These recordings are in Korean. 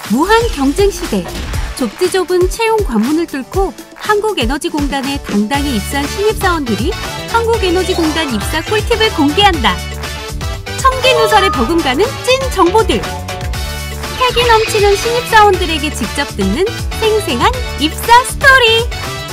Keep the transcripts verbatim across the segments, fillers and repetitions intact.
무한 경쟁 시대, 좁디 좁은 채용 관문을 뚫고 한국에너지공단에 당당히 입사한 신입사원들이 한국에너지공단 입사 꿀팁을 공개한다. 청기누설에 버금가는 찐 정보들. 패기 넘치는 신입사원들에게 직접 듣는 생생한 입사 스토리.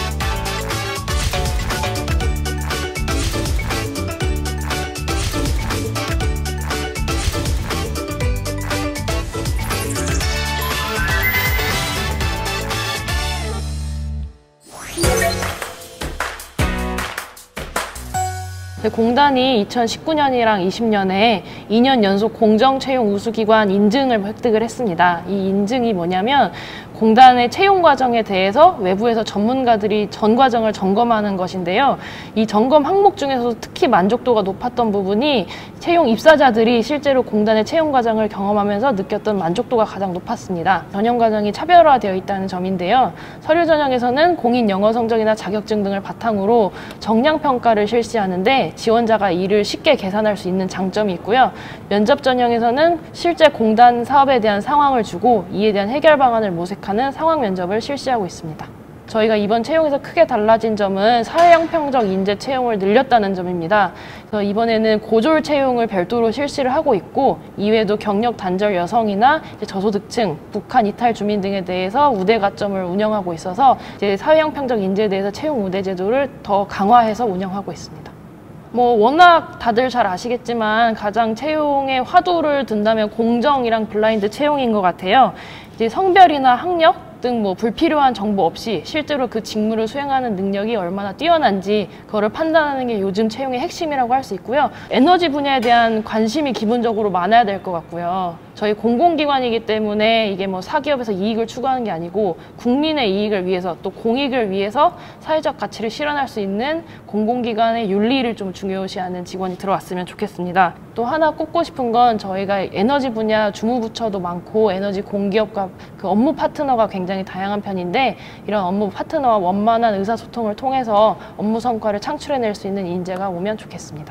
공단이 이천십구 년이랑 이십 년에 이 년 연속 공정채용 우수기관 인증을 획득을 했습니다. 이 인증이 뭐냐면 공단의 채용 과정에 대해서 외부에서 전문가들이 전 과정을 점검하는 것인데요. 이 점검 항목 중에서도 특히 만족도가 높았던 부분이 채용 입사자들이 실제로 공단의 채용 과정을 경험하면서 느꼈던 만족도가 가장 높았습니다. 전형 과정이 차별화되어 있다는 점인데요. 서류 전형에서는 공인 영어 성적이나 자격증 등을 바탕으로 정량 평가를 실시하는데 지원자가 이를 쉽게 계산할 수 있는 장점이 있고요. 면접 전형에서는 실제 공단 사업에 대한 상황을 주고 이에 대한 해결 방안을 모색하는 상황 면접을 실시하고 있습니다. 저희가 이번 채용에서 크게 달라진 점은 사회형평적 인재 채용을 늘렸다는 점입니다. 그래서 이번에는 고졸 채용을 별도로 실시를 하고 있고 이외에도 경력 단절 여성이나 이제 저소득층, 북한 이탈 주민 등에 대해서 우대 가점을 운영하고 있어서 이제 사회형평적 인재에 대해서 채용 우대 제도를 더 강화해서 운영하고 있습니다. 뭐 워낙 다들 잘 아시겠지만 가장 채용의 화두를 든다면 공정이랑 블라인드 채용인 것 같아요. 이제 성별이나 학력 등 뭐 불필요한 정보 없이 실제로 그 직무를 수행하는 능력이 얼마나 뛰어난지 그거를 판단하는 게 요즘 채용의 핵심이라고 할 수 있고요. 에너지 분야에 대한 관심이 기본적으로 많아야 될 것 같고요. 저희 공공기관이기 때문에 이게 뭐 사기업에서 이익을 추구하는 게 아니고 국민의 이익을 위해서 또 공익을 위해서 사회적 가치를 실현할 수 있는 공공기관의 윤리를 좀 중요시하는 직원이 들어왔으면 좋겠습니다. 또 하나 꼽고 싶은 건 저희가 에너지 분야 주무부처도 많고 에너지 공기업과 그 업무 파트너가 굉장히 다양한 편인데 이런 업무 파트너와 원만한 의사소통을 통해서 업무 성과를 창출해낼 수 있는 인재가 오면 좋겠습니다.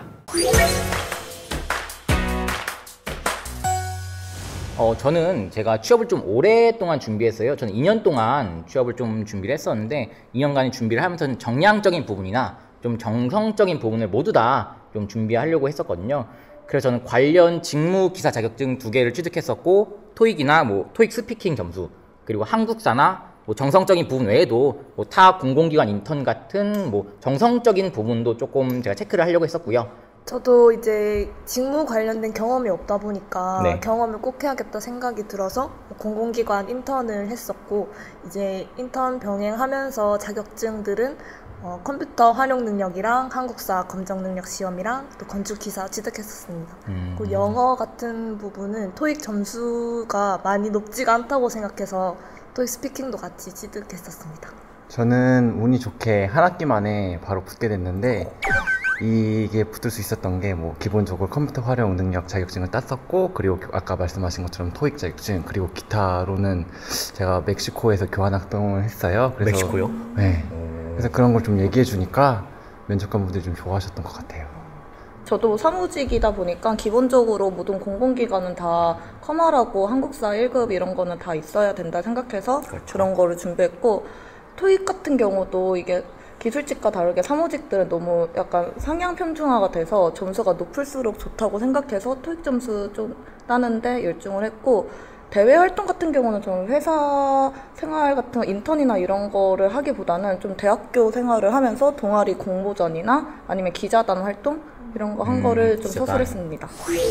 어, 저는 제가 취업을 좀 오랫동안 준비했어요. 저는 이 년 동안 취업을 좀 준비를 했었는데 이 년간의 준비를 하면서는 정량적인 부분이나 좀 정성적인 부분을 모두 다 좀 준비하려고 했었거든요. 그래서 저는 관련 직무 기사 자격증 두 개를 취득했었고 토익이나 뭐 토익 스피킹 점수 그리고 한국사나 뭐 정성적인 부분 외에도 뭐 타 공공기관 인턴 같은 뭐 정성적인 부분도 조금 제가 체크를 하려고 했었고요. 저도 이제 직무 관련된 경험이 없다 보니까 네. 경험을 꼭 해야겠다 생각이 들어서 공공기관 인턴을 했었고 이제 인턴 병행하면서 자격증들은 어, 컴퓨터 활용 능력이랑 한국사 검정 능력 시험이랑 또 건축기사 취득했었습니다. 음. 그리고 영어 같은 부분은 토익 점수가 많이 높지가 않다고 생각해서 토익 스피킹도 같이 취득했었습니다. 저는 운이 좋게 한 학기 만에 바로 붙게 됐는데 이게 붙을 수 있었던 게 뭐 기본적으로 컴퓨터 활용 능력 자격증을 땄었고 그리고 아까 말씀하신 것처럼 토익 자격증 그리고 기타로는 제가 멕시코에서 교환 활동을 했어요. 그래서 멕시코요? 네. 그래서 그런 걸 좀 얘기해 주니까 면접관분들이 좀 좋아하셨던 것 같아요. 저도 사무직이다 보니까 기본적으로 모든 공공기관은 다 커머라고 한국사 일 급 이런 거는 다 있어야 된다 생각해서 그렇죠. 그런 거를 준비했고 토익 같은 경우도 이게 기술직과 다르게 사무직들은 너무 약간 상향 편중화가 돼서 점수가 높을수록 좋다고 생각해서 토익 점수 좀 따는데 열중을 했고 대외 활동 같은 경우는 저는 회사 생활 같은 인턴이나 이런 거를 하기보다는 좀 대학교 생활을 하면서 동아리 공모전이나 아니면 기자단 활동 이런 거 한 음, 거를 좀 기자단. 서술했습니다.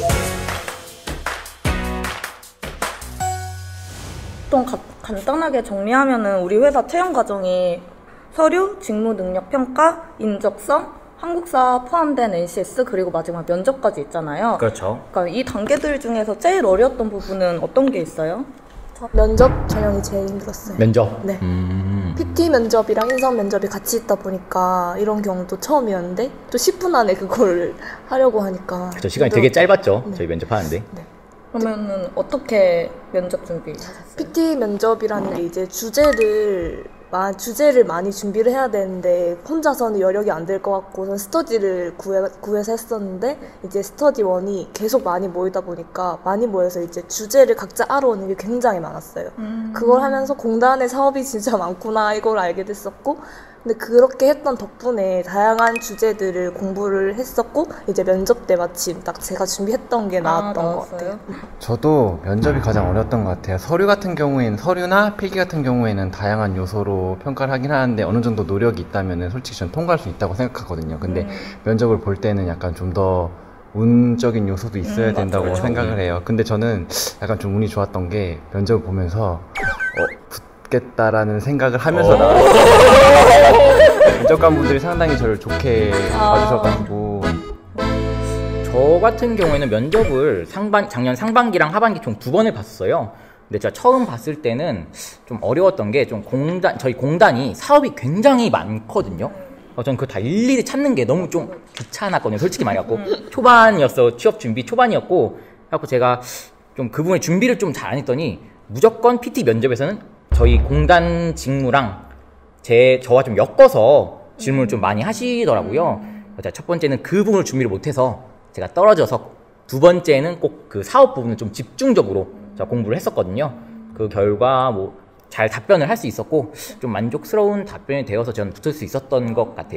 좀 가, 간단하게 정리하면은 우리 회사 채용 과정이 서류, 직무 능력 평가, 인적성, 한국사 포함된 엔씨에스 그리고 마지막 면접까지 있잖아요. 그렇죠. 그러니까 이 단계들 중에서 제일 어려웠던 부분은 어떤 게 있어요? 저 면접 전형이 제일 힘들었어요. 면접? 네. 음. 피티 면접이랑 인성 면접이 같이 있다 보니까 이런 경우도 처음이었는데 또 십 분 안에 그걸 하려고 하니까 그렇죠. 시간이 되게 짧았죠. 네. 저희 면접하는데. 네. 그러면은 어떻게 면접 준비하셨어요? 피티 면접이라는 게 이제 주제를 마- 주제를 많이 준비를 해야 되는데 혼자서는 여력이 안 될 것 같고서 스터디를 구해, 구해서 했었는데 이제 스터디 원이 계속 많이 모이다 보니까 많이 모여서 이제 주제를 각자 알아오는 게 굉장히 많았어요. 음. 그걸 하면서 공단의 사업이 진짜 많구나 이걸 알게 됐었고 근데 그렇게 했던 덕분에 다양한 주제들을 공부를 했었고 이제 면접 때 마침 딱 제가 준비했던 게 나왔던 아, 것 같아요. 저도 면접이 가장 어려웠던 것 같아요. 서류 같은 경우에는 서류나 필기 같은 경우에는 다양한 요소로 평가를 하긴 하는데 어느 정도 노력이 있다면 솔직히 전 통과할 수 있다고 생각하거든요. 근데 음. 면접을 볼 때는 약간 좀 더 운적인 요소도 있어야 음, 된다고 맞죠. 생각을 해요. 근데 저는 약간 좀 운이 좋았던 게 면접을 보면서 어, 붙겠다라는 생각을 하면서 어. 나왔어요. 면접관분들이 상당히 저를 좋게 아. 봐주셔가지고 저 같은 경우에는 면접을 상반, 작년 상반기랑 하반기 총 두 번을 봤어요. 근데 제가 처음 봤을 때는 좀 어려웠던 게 좀 공단, 저희 공단이 사업이 굉장히 많거든요. 어, 전 그거 다 일일이 찾는 게 너무 좀 귀찮았거든요. 솔직히 많이 갖고. 초반이었어. 취업 준비 초반이었고. 그래갖고 제가 좀 그 부분에 준비를 좀 잘 안 했더니 무조건 피티 면접에서는 저희 공단 직무랑 제, 저와 좀 엮어서 질문을 좀 많이 하시더라고요. 제가 첫 번째는 그 부분을 준비를 못해서 제가 떨어져서 두 번째는 꼭 그 사업 부분을 좀 집중적으로 제가 공부를 했었거든요. 그 결과 뭐 잘 답변을 할 수 있었고 좀 만족스러운 답변이 되어서 저는 붙을 수 있었던 것 같아요.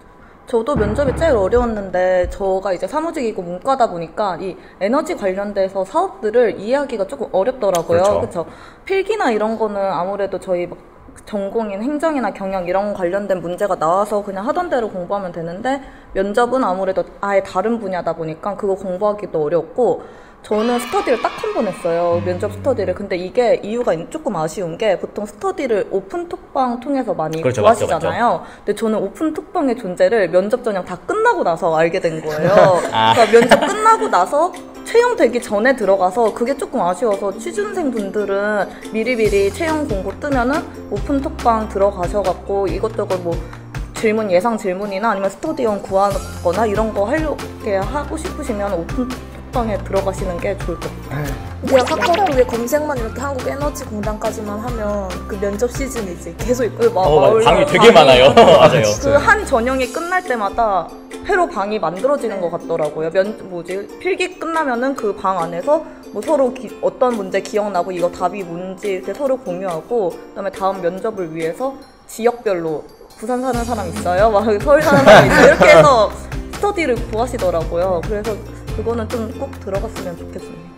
저도 면접이 제일 어려웠는데 저가 이제 사무직이고 문과다 보니까 이 에너지 관련돼서 사업들을 이해하기가 조금 어렵더라고요. 그렇죠. 그렇죠. 필기나 이런 거는 아무래도 저희 막 전공인 행정이나 경영 이런 관련된 문제가 나와서 그냥 하던 대로 공부하면 되는데 면접은 아무래도 아예 다른 분야다 보니까 그거 공부하기도 어렵고 저는 스터디를 딱 한 번 했어요. 면접 스터디를. 근데 이게 이유가 조금 아쉬운 게 보통 스터디를 오픈톡방 통해서 많이 그렇죠, 구하시잖아요. 맞죠, 맞죠. 근데 저는 오픈톡방의 존재를 면접 전형 다 끝나고 나서 알게 된 거예요. 아. 그러니까 면접 끝나고 나서 채용되기 전에 들어가서 그게 조금 아쉬워서 취준생 분들은 미리미리 채용 공고 뜨면은 오픈톡방 들어가셔갖고 이것저것 뭐 질문, 예상 질문이나 아니면 스터디원 구하거나 이런 거 하려게 하고 싶으시면 오픈톡방에 들어가시는 게 좋을 것 같아요. 그냥 카카오톡에 검색만 이렇게 한국에너지공단까지만 하면 그 면접 시즌이 이제 계속 있고 막 어, 맞아요. 얼마- 방이 되게 많아요. 맞아요. 그 한 전형이 끝날 때마다 회로 방이 만들어지는 것 같더라고요. 면 뭐지 필기 끝나면은 그 방 안에서 뭐 서로 기, 어떤 문제 기억나고 이거 답이 뭔지 이렇게 서로 공유하고 그다음에 다음 면접을 위해서 지역별로 부산 사는 사람 있어요, 막 서울 사는 사람 있어요 이렇게 해서 스터디를 구하시더라고요. 그래서 그거는 좀 꼭 들어갔으면 좋겠습니다.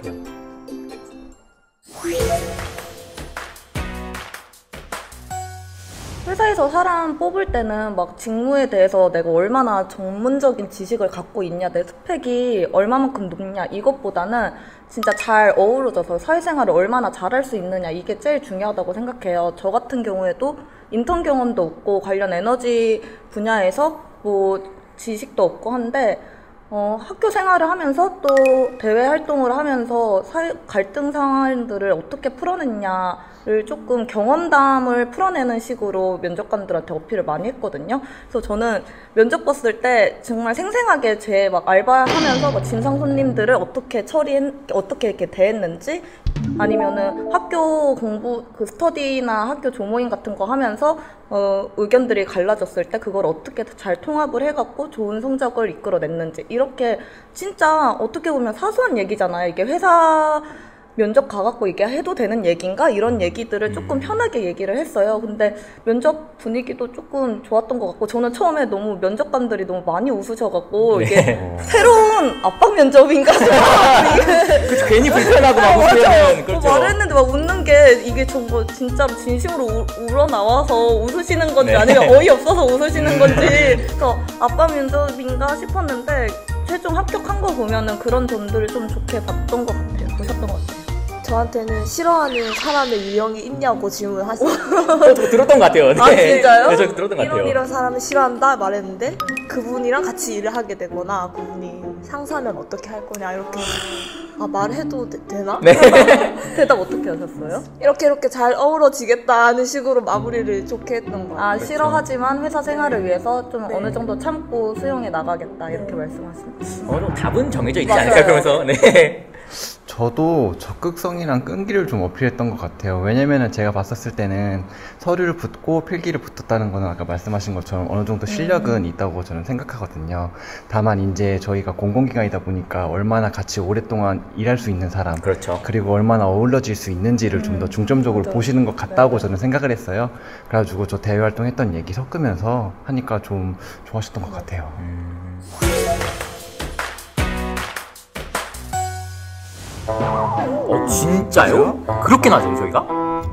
회사에서 사람 뽑을 때는 막 직무에 대해서 내가 얼마나 전문적인 지식을 갖고 있냐, 내 스펙이 얼마만큼 높냐 이것보다는 진짜 잘 어우러져서 사회생활을 얼마나 잘할 수 있느냐 이게 제일 중요하다고 생각해요. 저 같은 경우에도 인턴 경험도 없고 관련 에너지 분야에서 뭐 지식도 없고 한데 어, 학교 생활을 하면서 또 대외 활동을 하면서 사회, 갈등 상황들을 어떻게 풀어냈냐를 조금 경험담을 풀어내는 식으로 면접관들한테 어필을 많이 했거든요. 그래서 저는 면접 봤을 때 정말 생생하게 제 막 알바하면서 막 진상 손님들을 어떻게 처리했, 어떻게 이렇게 대했는지 아니면은 학교 공부, 그 스터디나 학교 조모임 같은 거 하면서 어, 의견들이 갈라졌을 때 그걸 어떻게 잘 통합을 해갖고 좋은 성적을 이끌어냈는지 이렇게 진짜 어떻게 보면 사소한 얘기잖아요. 이게 회사 면접 가갖고 이게 해도 되는 얘기인가? 이런 얘기들을 조금 편하게 얘기를 했어요. 근데 면접 분위기도 조금 좋았던 것 같고 저는 처음에 너무 면접관들이 너무 많이 웃으셔갖고 네. 이게 새로운 압박 면접인가 싶어요. 그쵸, 괜히 불편하고 막 맞아. 웃으면 뭐 그렇죠. 말을 했는데 막 웃는 게 이게 정말 진짜로 진심으로 우, 우러나와서 웃으시는 건지 네. 아니면 어이없어서 웃으시는 건지 그래서 압박 면접인가 싶었는데 최종 합격한 거 보면은 그런 점들을 좀 좋게 봤던 것 같아요. 보셨던 것 같아요. 저한테는 싫어하는 사람의 유형이 있냐고 질문하시고 저 들었던 것 같아요. 네. 아, 진짜요? 네, 저 들었던 것 같아요. 이런 이런 사람을 싫어한다 말했는데 그분이랑 같이 일을 하게 되거나 그분이 상사면 어떻게 할 거냐 이렇게 아 말해도 되, 되나? 네. 대답 어떻게 하셨어요? 이렇게 이렇게 잘 어우러지겠다 하는 식으로 마무리를 좋게 했던 거 아 같아요. 싫어하지만 회사 생활을 위해서 좀 어느 정도 참고 수용해 나가겠다 이렇게 말씀하시는 어느 정도 답은 정해져 있지 맞아요. 않을까 그러면서 네. 저도 적극성이랑 끈기를 좀 어필했던 것 같아요. 왜냐면은 제가 봤었을 때는 서류를 붙고 필기를 붙었다는 거는 아까 말씀하신 것처럼 어느 정도 실력은 있다고 저는 생각하거든요. 다만 이제 저희가 공공기관이다 보니까 얼마나 같이 오랫동안 일할 수 있는 사람, 그렇죠. 그리고 얼마나 어우러질 수 있는지를 음, 좀 더 중점적으로 맞아. 보시는 것 같다고 네. 저는 생각을 했어요. 그래가지고 저 대외 활동했던 얘기 섞으면서 하니까 좀 좋아하셨던 것 같아요. 음... 어 진짜요? 그렇게 낮아요 저희가?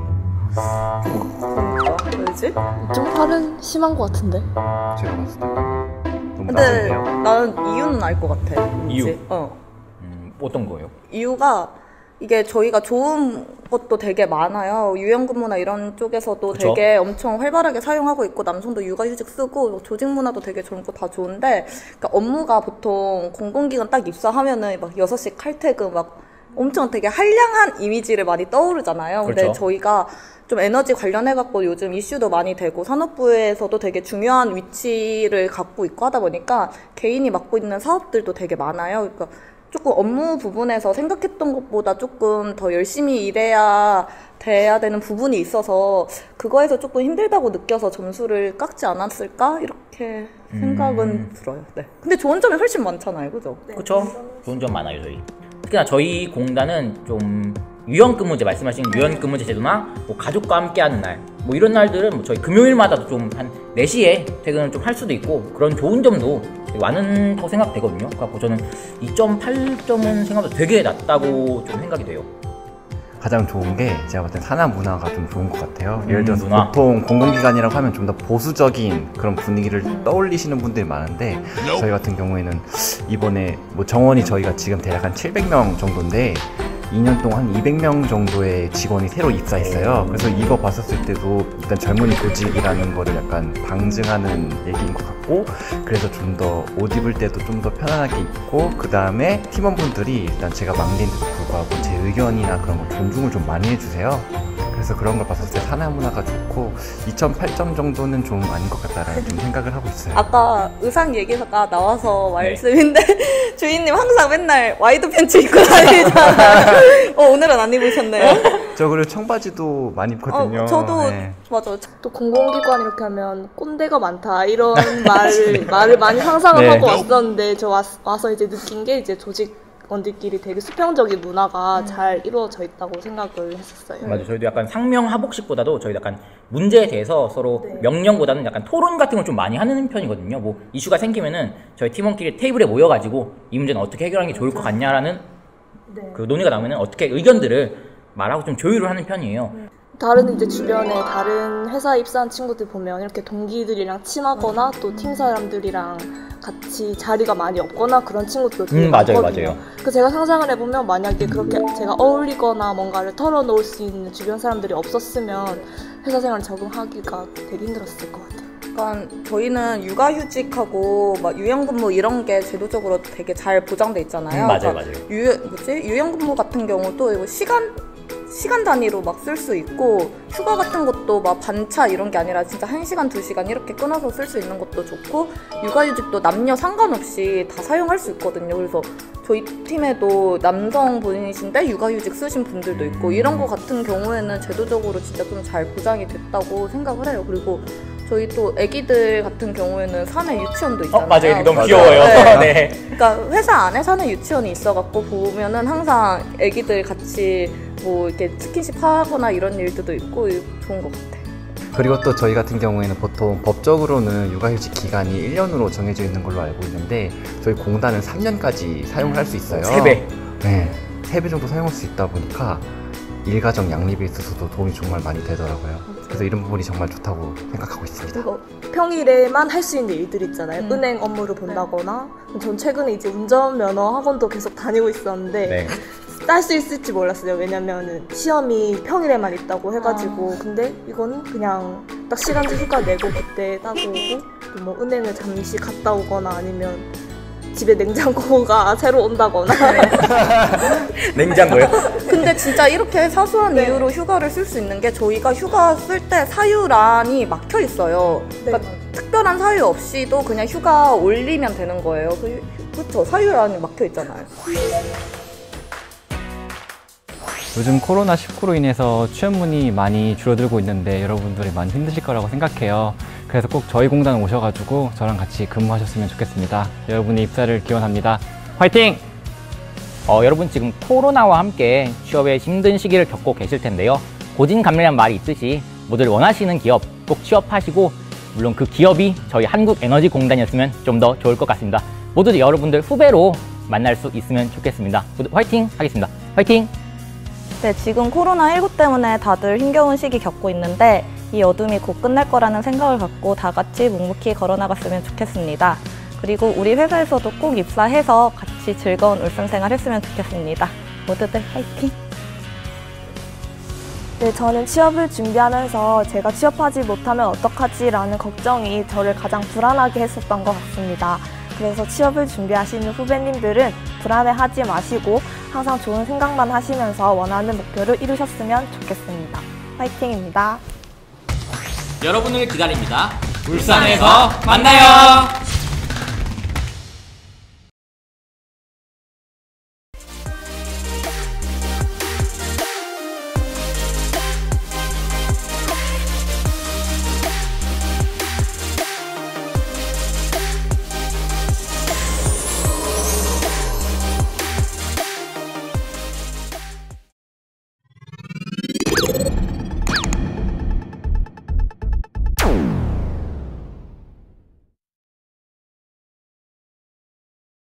왜지? 좀 팔은 심한 것 같은데. 제가 봤을 때 너무 근데 낮은데요? 나는 이유는 알 것 같아. 왠지. 이유? 어. 음, 어떤 거예요? 이유가 이게 저희가 좋은 것도 되게 많아요. 유연근무나 이런 쪽에서도 그쵸? 되게 엄청 활발하게 사용하고 있고, 남성도 육아휴직 쓰고, 조직 문화도 되게 젊고 다 좋은데, 그러니까 업무가 보통 공공기관 딱 입사하면은 막 여섯 시 칼퇴근 막 엄청 되게 한량한 이미지를 많이 떠오르잖아요. 근데 그렇죠. 저희가 좀 에너지 관련해갖고 요즘 이슈도 많이 되고 산업부에서도 되게 중요한 위치를 갖고 있고 하다 보니까 개인이 맡고 있는 사업들도 되게 많아요. 그러니까 조금 업무 부분에서 생각했던 것보다 조금 더 열심히 일해야 돼야 되는 부분이 있어서 그거에서 조금 힘들다고 느껴서 점수를 깎지 않았을까? 이렇게 생각은 음. 들어요. 네. 근데 좋은 점이 훨씬 많잖아요. 그죠? 그렇죠. 좋은 점 많아요 저희. 특히나 저희 공단은 좀 유연근무제 말씀하신 유연근무제 제도나 뭐 가족과 함께하는 날 뭐 이런 날들은 뭐 저희 금요일마다도 좀 한 네 시에 퇴근을 좀 할 수도 있고 그런 좋은 점도 되게 많다고 생각되거든요. 그래서 저는 이 점 팔 점은 생각보다 되게 낮다고 좀 생각이 돼요. 가장 좋은 게 제가 볼 땐 산업 문화가 좀 좋은 것 같아요. 음, 예를 들어서 문화. 보통 공공기관이라고 하면 좀 더 보수적인 그런 분위기를 떠올리시는 분들이 많은데 저희 같은 경우에는 이번에 뭐 정원이 저희가 지금 대략 한 칠백 명 정도인데 이 년 동안 한 이백 명 정도의 직원이 새로 입사했어요. 그래서 이거 봤었을 때도 일단 젊은이 조직이라는 거를 약간 방증하는 얘기인 것 같고, 그래서 좀 더 옷 입을 때도 좀 더 편안하게 입고, 그 다음에 팀원분들이 일단 제가 막내인데도 불구하고 제 의견이나 그런 걸 존중을 좀 많이 해주세요. 그래서 그런 걸 봤을 때 산업 문화가 좋고 이 점 팔 점 정도는 좀 아닌 것 같다라는 좀 생각을 하고 있어요. 아까 의상 얘기가 나와서 네. 말씀인데 주인님 항상 맨날 와이드 팬츠 입고 다니잖아요. 어, 오늘은 안 입으셨네요. 저 그리고 청바지도 많이 입거든요. 어, 저도 네. 맞아. 또 공공기관 이렇게 하면 꼰대가 많다 이런 말을 말을 많이 상상을 네. 하고 왔었는데 저 와, 와서 이제 느낀 게 이제 조직원들끼리 되게 수평적인 문화가 잘 이루어져 있다고 생각을 했었어요. 맞아요. 저희도 약간 상명하복식보다도 저희 약간 문제에 대해서 서로 명령보다는 약간 토론 같은 걸 좀 많이 하는 편이거든요. 뭐 이슈가 생기면은 저희 팀원끼리 테이블에 모여가지고 이 문제는 어떻게 해결하는 게 좋을 것 같냐라는 그 논의가 나오면은 어떻게 의견들을 말하고 좀 조율을 하는 편이에요. 다른 이제 주변에 다른 회사 입사한 친구들 보면 이렇게 동기들이랑 친하거나 또 팀 사람들이랑 같이 자리가 많이 없거나 그런 친구들도 되게 음, 맞아요, 많거든요. 맞아요. 그 제가 상상을 해보면 만약에 그렇게 제가 어울리거나 뭔가를 털어놓을 수 있는 주변 사람들이 없었으면 회사 생활 적응하기가 되게 힘들었을 것 같아요. 약간 저희는 육아휴직하고 막 유연근무 이런 게 제도적으로 되게 잘 보장돼 있잖아요. 음, 맞아요, 그러니까 맞아요. 유, 뭐지? 유연근무 같은 경우도 이거 시간 시간 단위로 막 쓸 수 있고 휴가 같은 것도 막 반차 이런 게 아니라 진짜 한 시간, 두 시간 이렇게 끊어서 쓸 수 있는 것도 좋고 육아휴직도 남녀 상관없이 다 사용할 수 있거든요. 그래서 저희 팀에도 남성분이신데 육아휴직 쓰신 분들도 있고 이런 거 같은 경우에는 제도적으로 진짜 좀 잘 보장이 됐다고 생각을 해요. 그리고 저희 또 애기들 같은 경우에는 사내 유치원도 있잖아요. 어, 맞아요. 너무 맞아요. 귀여워요. 네. 네. 그러니까 회사 안에 사는 유치원이 있어갖고 보면은 항상 애기들 같이 뭐 이렇게 스킨십 하거나 이런 일들도 있고 좋은 것 같아. 그리고 또 저희 같은 경우에는 보통 법적으로는 육아휴직 기간이 일 년으로 정해져 있는 걸로 알고 있는데 저희 공단은 삼 년까지 사용을 할 수 있어요. 세 배. 네, 세 배 정도 사용할 수 있다 보니까 일가정 양립에 있어서도 도움이 정말 많이 되더라고요. 그래서 이런 부분이 정말 좋다고 생각하고 있습니다. 그리고 평일에만 할 수 있는 일들 있잖아요. 음. 은행 업무를 본다거나 전 최근에 이제 운전면허 학원도 계속 다니고 있었는데 네. 딸 수 있을지 몰랐어요. 왜냐면은 시험이 평일에만 있다고 해가지고. 근데 이거는 그냥 딱 시간제 휴가 내고 그때 따고 오고 또 뭐 은행을 잠시 갔다 오거나 아니면 집에 냉장고가 새로 온다거나. 냉장고요? 근데 진짜 이렇게 사소한 네. 이유로 휴가를 쓸 수 있는 게 저희가 휴가 쓸 때 사유란이 막혀 있어요. 네. 그러니까 특별한 사유 없이도 그냥 휴가 올리면 되는 거예요. 그, 그렇죠. 사유란이 막혀 있잖아요. 요즘 코로나 십구로 인해서 취업문이 많이 줄어들고 있는데 여러분들이 많이 힘드실 거라고 생각해요. 그래서 꼭 저희 공단 오셔가지고 저랑 같이 근무하셨으면 좋겠습니다. 여러분의 입사를 기원합니다. 화이팅! 어, 여러분 지금 코로나와 함께 취업에 힘든 시기를 겪고 계실 텐데요. 고진감래란 말이 있듯이 모두를 원하시는 기업 꼭 취업하시고, 물론 그 기업이 저희 한국에너지공단이었으면 좀 더 좋을 것 같습니다. 모두 여러분들 후배로 만날 수 있으면 좋겠습니다. 모두 화이팅 하겠습니다. 화이팅! 네, 지금 코로나십구 때문에 다들 힘겨운 시기 겪고 있는데 이 어둠이 곧 끝날 거라는 생각을 갖고 다 같이 묵묵히 걸어나갔으면 좋겠습니다. 그리고 우리 회사에서도 꼭 입사해서 같이 즐거운 울산생활 했으면 좋겠습니다. 모두들 화이팅! 네, 저는 취업을 준비하면서 제가 취업하지 못하면 어떡하지 라는 걱정이 저를 가장 불안하게 했었던 것 같습니다. 그래서 취업을 준비하시는 후배님들은 불안해하지 마시고 항상 좋은 생각만 하시면서 원하는 목표를 이루셨으면 좋겠습니다. 화이팅입니다. 여러분을 기다립니다. 울산에서 만나요.